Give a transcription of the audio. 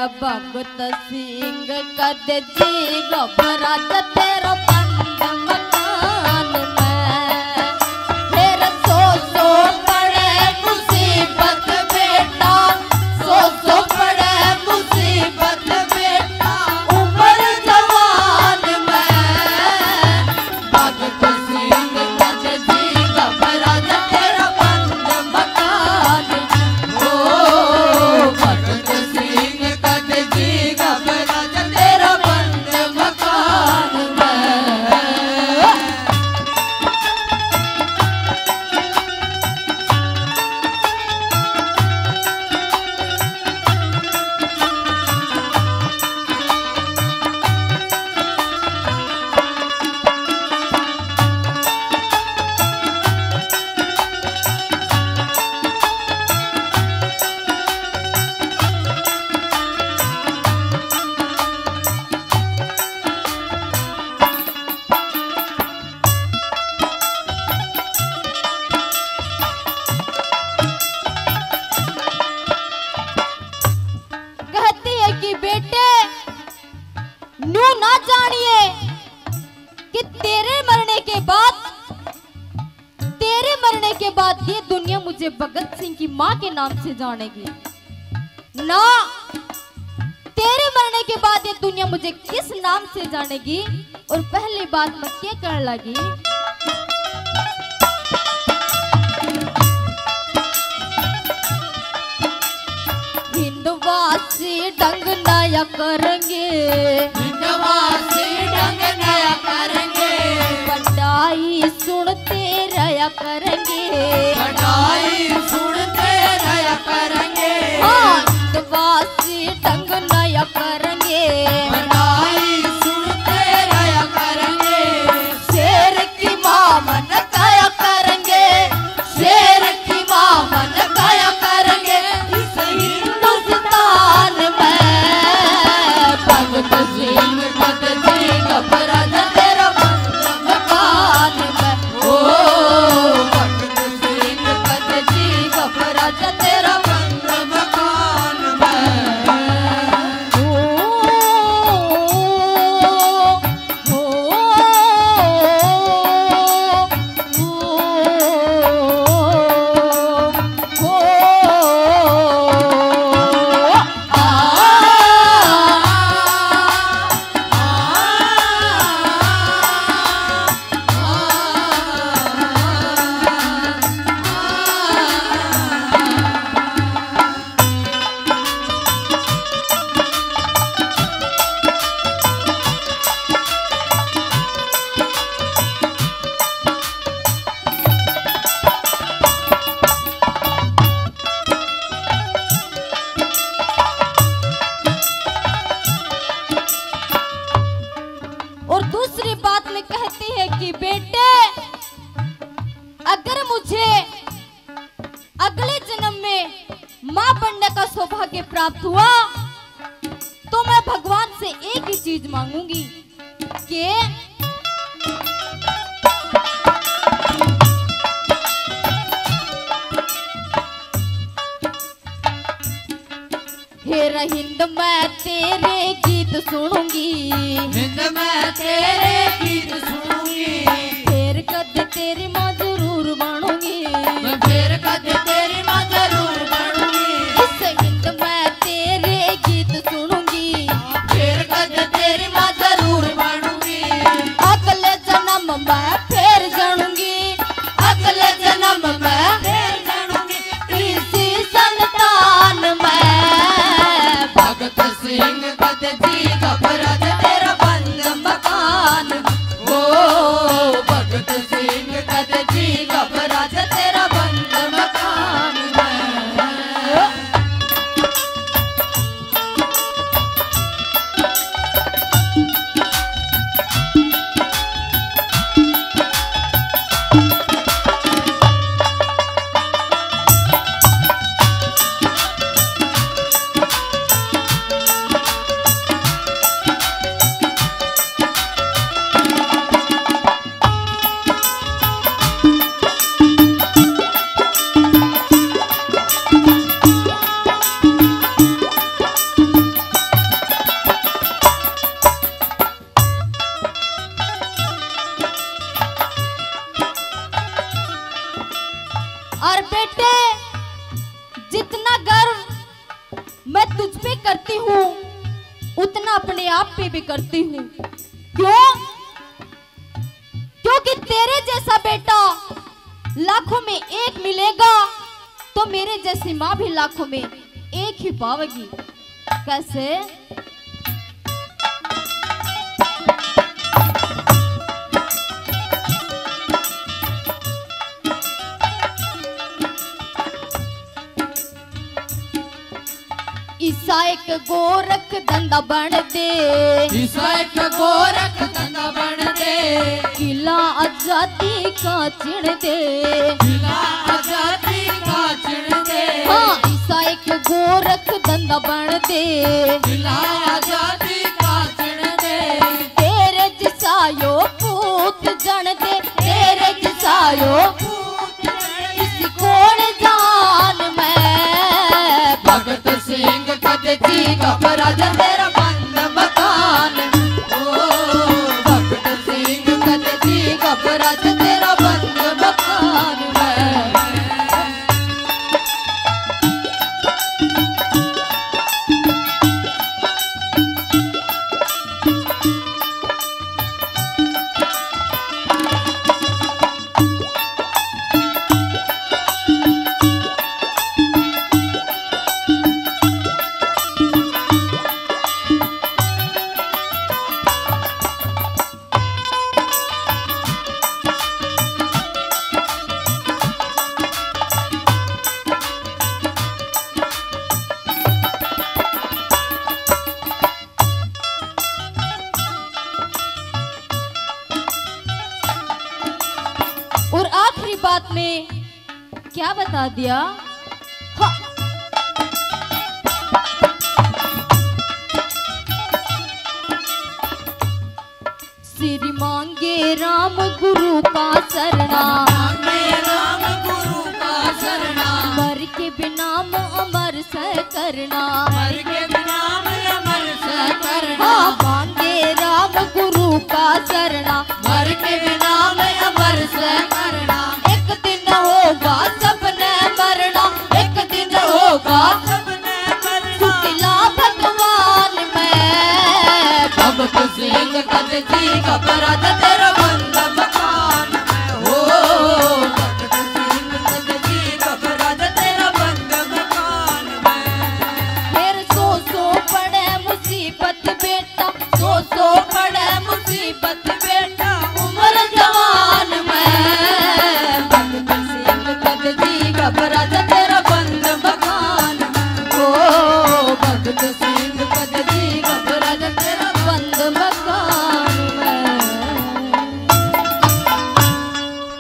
भगत सिंह कद जी घबरा तेरा बंद मकान में। फिर सो पड़े मुसीबत बेटा, सो पड़े मुसीबत बेटा उम्र जवान में। भगत सिंह कद जी घबरा तेरा बंद मकान। ओ भगत सिंह कद जी घबरा तेरा बंद मकान में। ना जानिए कि तेरे मरने के बाद ये दुनिया मुझे भगत सिंह की माँ के नाम से जानेगी ना। तेरे मरने के बाद ये दुनिया मुझे किस नाम से जानेगी। और पहली बात मैं क्या कर लगी, हिंदवासी ढंग नया करेंगे, हिंदवासी ढंग नया करेंगे। बड़ाई सुनते रहा करेंगे, बड़ाई सुनते रहा करेंगे। हाँ हिंदवासी ढंग नया करेंगे, बड़ाई सुनते रहा करेंगे। शेर की माँ मन काया करेंगे, शेर की माँ मन काया करेंगे। इस हिंदुस्तान में भगत सिंह कद जी घबरा तेरा बंद मकान में। ओ भगत सिंह कद जी घबरा तेरा बंद मकान में। और दूसरी बात में कहती है कि बेटे अगर मुझे अगले जन्म में मां बनने का सौभाग्य प्राप्त हुआ तो मैं भगवान से एक ही चीज मांगूंगी कि हेरा हिंद मैं तेरे गीत सुनूंगी, हिंद मैं तेरे गीत सुनूंगी। फिर कद तेरी माँ जरूर बनूंगी, फिर कद तेरी माँ जरूर बनूंगी। इस हिंद मैं तेरे गीत सुनूंगी, फिर कद तेरी माँ जरूर बनूंगी। अगले जन्म मैं फिर जानूंगी, अगले जन्म मैं फिर जानूंगी। इसी संतान में भगत सिंह कद जी घबरा तेरा बंद मकान। ओ भगत सिंह कद जी घबरा तेरा बंद मकान में। जितना गर्व मैं तुझ पे करती हूँ उतना अपने आप पे भी करती हूँ। क्यों? क्योंकि तेरे जैसा बेटा लाखों में एक मिलेगा तो मेरे जैसी माँ भी लाखों में एक ही पावेगी। कैसे? ईसा एक गोरख धंधा बन दे, ईसा एक गोरख धंधा बन दे, किला आजादी का चिढ़ दे, किला आजादी का चिढ़ दे। हाँ ईसा एक गोरख धंधा बन दे, किला आजादी का चिढ़ दे। तेरे जिसायो पूत जन दे, तेरे जिसायो किसी कोण जान मैं भगत सिंह जी घबरा जा तेरा बंद मकान। ओ भगत सिंह जी घबरा जा तेरा बंद मकान में। और आखिरी बात में क्या बता दिया? हाँ। श्री मांगे राम गुरु का शरणा, मांगे राम गुरु का शरणा, मर के बिना अमर से करना, मर के बिना अमर से करना। हाँ मांगे राम गुरु का शरणा, मर के बिना अमर से करना। एक दिन होगा सबने मरना, एक दिन होगा सबने मरना। शुक्ला भगवान में भगत सिंह जी घबरा जा तेरा